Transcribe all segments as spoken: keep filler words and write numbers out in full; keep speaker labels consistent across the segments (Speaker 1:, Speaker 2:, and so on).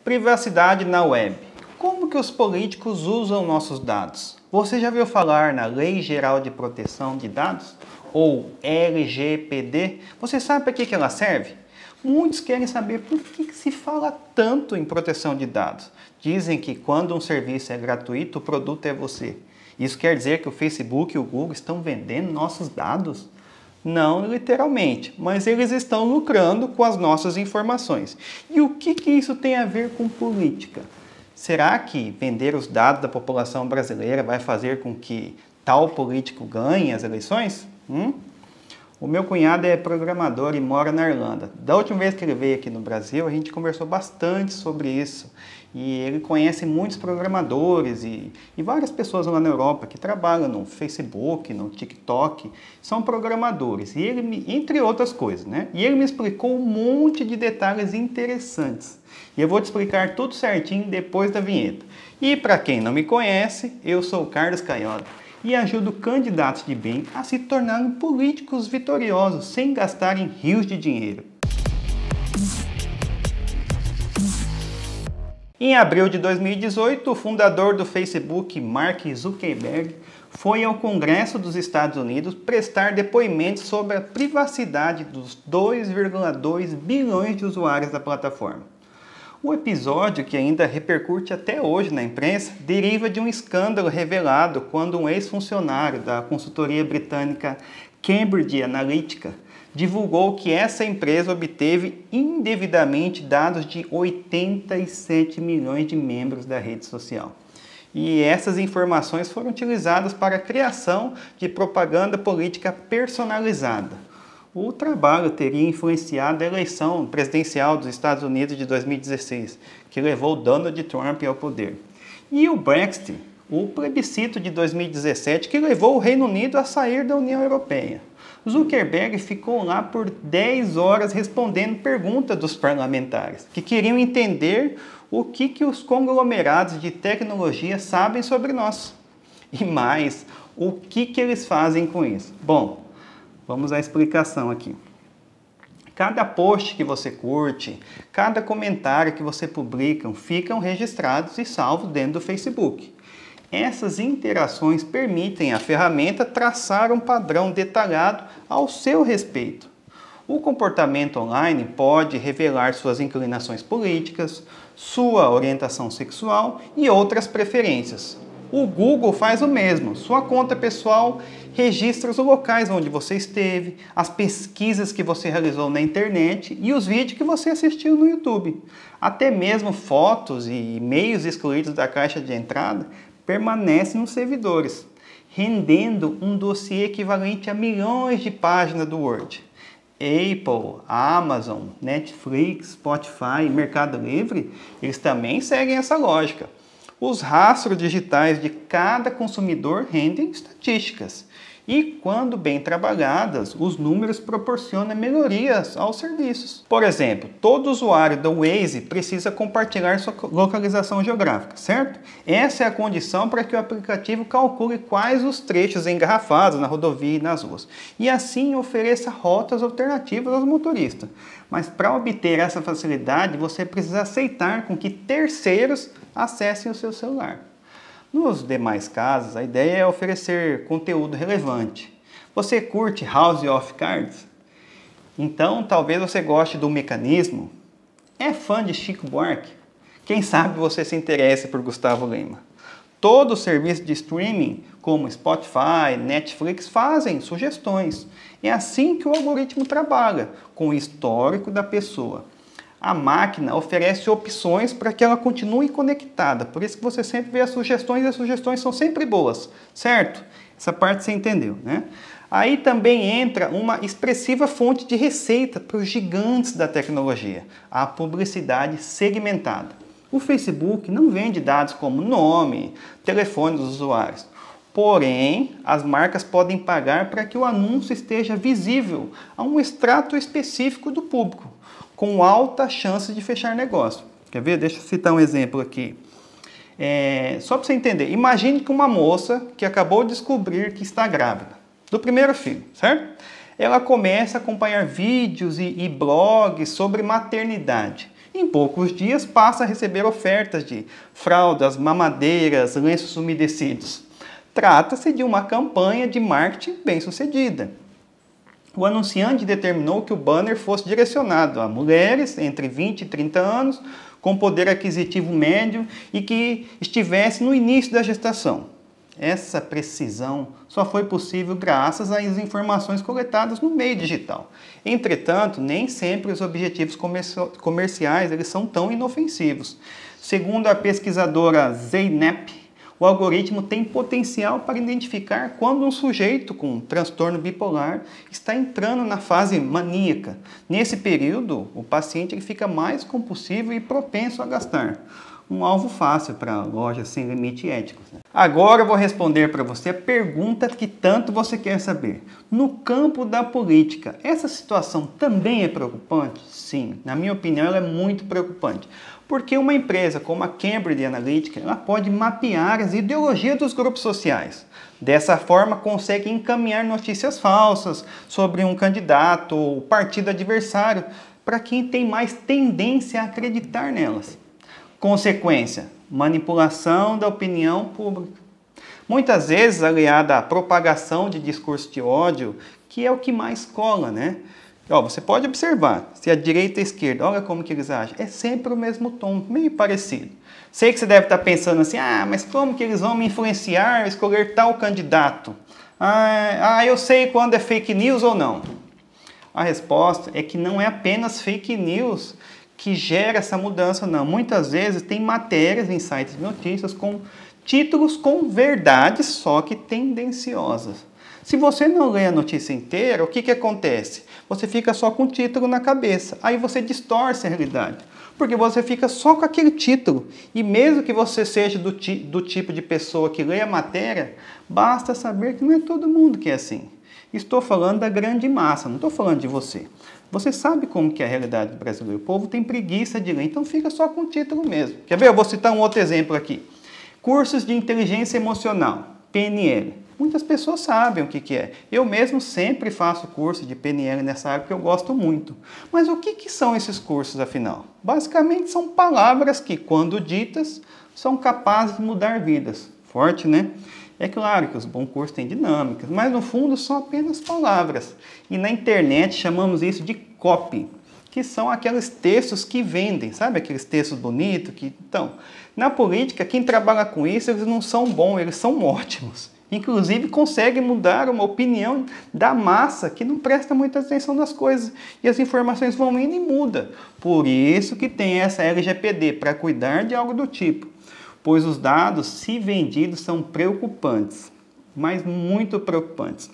Speaker 1: Privacidade na web. Como que os políticos usam nossos dados? Você já ouviu falar na Lei Geral de Proteção de Dados? Ou L G P D? Você sabe para que que ela serve? Muitos querem saber por que que se fala tanto em proteção de dados. Dizem que quando um serviço é gratuito, o produto é você. Isso quer dizer que o Facebook e o Google estão vendendo nossos dados? Não literalmente, mas eles estão lucrando com as nossas informações. E o que que isso tem a ver com política? Será que vender os dados da população brasileira vai fazer com que tal político ganhe as eleições? Hum? O meu cunhado é programador e mora na Irlanda. Da última vez que ele veio aqui no Brasil, a gente conversou bastante sobre isso. E ele conhece muitos programadores e, e várias pessoas lá na Europa que trabalham no Facebook, no TikTok, são programadores. E ele, me, entre outras coisas, né? E ele me explicou um monte de detalhes interessantes. E eu vou te explicar tudo certinho depois da vinheta. E para quem não me conhece, eu sou o Carlos Canhoto e ajudo candidatos de bem a se tornarem políticos vitoriosos sem gastarem rios de dinheiro. Em abril de dois mil e dezoito, o fundador do Facebook, Mark Zuckerberg, foi ao Congresso dos Estados Unidos prestar depoimentos sobre a privacidade dos dois vírgula dois bilhões de usuários da plataforma. O episódio, que ainda repercute até hoje na imprensa, deriva de um escândalo revelado quando um ex-funcionário da consultoria britânica Cambridge Analytica divulgou que essa empresa obteve indevidamente dados de oitenta e sete milhões de membros da rede social. E essas informações foram utilizadas para a criação de propaganda política personalizada. O trabalho teria influenciado a eleição presidencial dos Estados Unidos de dois mil e dezesseis, que levou Donald Trump ao poder. E o Brexit, o plebiscito de dois mil e dezessete, que levou o Reino Unido a sair da União Europeia. Zuckerberg ficou lá por dez horas respondendo perguntas dos parlamentares, que queriam entender o que, que os conglomerados de tecnologia sabem sobre nós. E mais, o que, que eles fazem com isso? Bom, vamos à explicação aqui. Cada post que você curte, cada comentário que você publica, ficam registrados e salvos dentro do Facebook. Essas interações permitem à ferramenta traçar um padrão detalhado ao seu respeito. O comportamento online pode revelar suas inclinações políticas, sua orientação sexual e outras preferências. O Google faz o mesmo. Sua conta pessoal registra os locais onde você esteve, as pesquisas que você realizou na internet e os vídeos que você assistiu no YouTube. Até mesmo fotos e e-mails excluídos da caixa de entrada permanecem nos servidores, rendendo um dossiê equivalente a milhões de páginas do Word. Apple, Amazon, Netflix, Spotify, Mercado Livre, eles também seguem essa lógica. Os rastros digitais de cada consumidor rendem estatísticas. E, quando bem trabalhadas, os números proporcionam melhorias aos serviços. Por exemplo, todo usuário do Waze precisa compartilhar sua localização geográfica, certo? Essa é a condição para que o aplicativo calcule quais os trechos engarrafados na rodovia e nas ruas. E assim ofereça rotas alternativas aos motoristas. Mas para obter essa facilidade, você precisa aceitar com que terceiros acessem o seu celular. Nos demais casos, a ideia é oferecer conteúdo relevante. Você curte House of Cards? Então, talvez você goste do Mecanismo? É fã de Chico Buarque? Quem sabe você se interessa por Gustavo Lima? Todos os serviços de streaming, como Spotify, Netflix, fazem sugestões. É assim que o algoritmo trabalha, com o histórico da pessoa. A máquina oferece opções para que ela continue conectada. Por isso que você sempre vê as sugestões e as sugestões são sempre boas, certo? Essa parte você entendeu, né? Aí também entra uma expressiva fonte de receita para os gigantes da tecnologia, a publicidade segmentada. O Facebook não vende dados como nome, telefone dos usuários. Porém, as marcas podem pagar para que o anúncio esteja visível a um extrato específico do público, com alta chance de fechar negócio. Quer ver? Deixa eu citar um exemplo aqui. É, só para você entender, imagine que uma moça que acabou de descobrir que está grávida, do primeiro filho, certo? Ela começa a acompanhar vídeos e, e blogs sobre maternidade. Em poucos dias passa a receber ofertas de fraldas, mamadeiras, lenços umedecidos. Trata-se de uma campanha de marketing bem-sucedida. O anunciante determinou que o banner fosse direcionado a mulheres entre vinte e trinta anos, com poder aquisitivo médio e que estivesse no início da gestação. Essa precisão só foi possível graças às informações coletadas no meio digital. Entretanto, nem sempre os objetivos comerciais eles são tão inofensivos. Segundo a pesquisadora Zeynep, o algoritmo tem potencial para identificar quando um sujeito com transtorno bipolar está entrando na fase maníaca. Nesse período, o paciente ele fica mais compulsivo e propenso a gastar. Um alvo fácil para lojas sem limite éticos. Né? Agora eu vou responder para você a pergunta que tanto você quer saber. No campo da política, essa situação também é preocupante? Sim, na minha opinião ela é muito preocupante. Porque uma empresa como a Cambridge Analytica ela pode mapear as ideologias dos grupos sociais. Dessa forma, consegue encaminhar notícias falsas sobre um candidato ou partido adversário para quem tem mais tendência a acreditar nelas. Consequência, manipulação da opinião pública. Muitas vezes aliada à propagação de discurso de ódio, que é o que mais cola, né? Ó, você pode observar, se a direita e a esquerda, olha como que eles agem, é sempre o mesmo tom, meio parecido. Sei que você deve estar pensando assim, ah, mas como que eles vão me influenciar a escolher tal candidato? Ah, ah, eu sei quando é fake news ou não. A resposta é que não é apenas fake news que gera essa mudança, não. Muitas vezes tem matérias em sites de notícias com títulos com verdades, só que tendenciosas. Se você não lê a notícia inteira, o que, que acontece? Você fica só com o título na cabeça. Aí você distorce a realidade. Porque você fica só com aquele título. E mesmo que você seja do, ti, do tipo de pessoa que lê a matéria, basta saber que não é todo mundo que é assim. Estou falando da grande massa, não estou falando de você. Você sabe como que é a realidade brasileira. O povo tem preguiça de ler, então fica só com o título mesmo. Quer ver? Eu vou citar um outro exemplo aqui. Cursos de inteligência emocional, P N L. Muitas pessoas sabem o que, que é. Eu mesmo sempre faço curso de P N L nessa área porque eu gosto muito. Mas o que, que são esses cursos, afinal? Basicamente são palavras que, quando ditas, são capazes de mudar vidas. Forte, né? É claro que os bons cursos têm dinâmicas, mas no fundo são apenas palavras. E na internet chamamos isso de copy, que são aqueles textos que vendem, sabe aqueles textos bonitos? Que... Então, na política, quem trabalha com isso, eles não são bons, eles são ótimos. Inclusive, conseguem mudar uma opinião da massa que não presta muita atenção nas coisas. E as informações vão indo e mudam. Por isso que tem essa L G P D, para cuidar de algo do tipo. Pois os dados, se vendidos, são preocupantes. Mas muito preocupantes.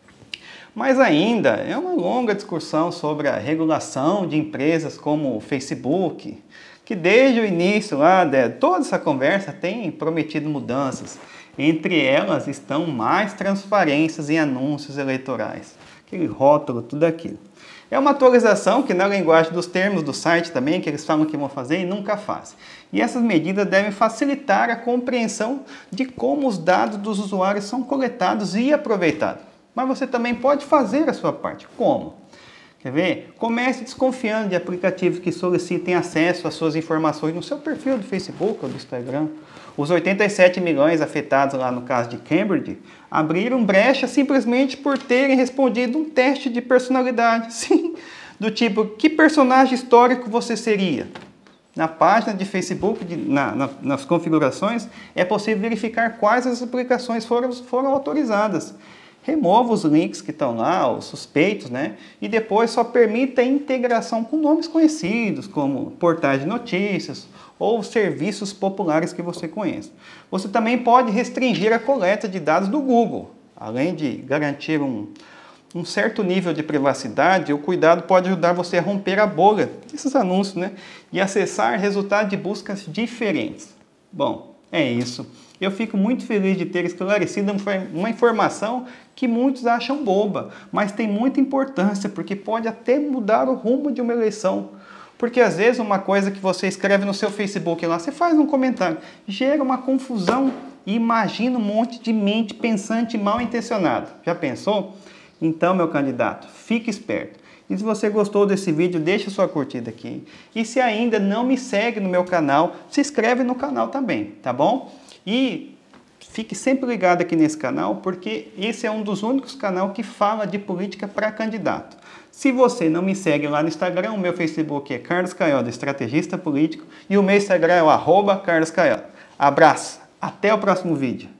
Speaker 1: Mas ainda é uma longa discussão sobre a regulação de empresas como o Facebook, que desde o início lá de toda essa conversa tem prometido mudanças. Entre elas estão mais transparências em anúncios eleitorais. Aquele rótulo, tudo aquilo. É uma atualização que na linguagem dos termos do site também, que eles falam que vão fazer e nunca fazem. E essas medidas devem facilitar a compreensão de como os dados dos usuários são coletados e aproveitados. Mas você também pode fazer a sua parte. Como? Quer ver? Comece desconfiando de aplicativos que solicitem acesso às suas informações no seu perfil do Facebook ou do Instagram. Os oitenta e sete milhões afetados lá no caso de Cambridge abriram brecha simplesmente por terem respondido um teste de personalidade. Sim, do tipo, que personagem histórico você seria? Na página de Facebook, de, na, na, nas configurações, é possível verificar quais as aplicações foram, foram autorizadas. Remova os links que estão lá, os suspeitos, né? E depois só permita a integração com nomes conhecidos, como portais de notícias ou serviços populares que você conhece. Você também pode restringir a coleta de dados do Google. Além de garantir um, um certo nível de privacidade, o cuidado pode ajudar você a romper a bolha desses anúncios, né? E acessar resultados de buscas diferentes. Bom, é isso. Eu fico muito feliz de ter esclarecido uma informação que muitos acham boba, mas tem muita importância, porque pode até mudar o rumo de uma eleição. Porque às vezes uma coisa que você escreve no seu Facebook lá, você faz um comentário, gera uma confusão e imagina um monte de mente pensante mal intencionada. Já pensou? Então, meu candidato, fique esperto. E se você gostou desse vídeo, deixa sua curtida aqui. E se ainda não me segue no meu canal, se inscreve no canal também, tá bom? E fique sempre ligado aqui nesse canal, porque esse é um dos únicos canais que fala de política para candidato. Se você não me segue lá no Instagram, o meu Facebook é Carlos Caiola, estrategista político, e o meu Instagram é o arroba Carlos Caiola. Abraço, até o próximo vídeo.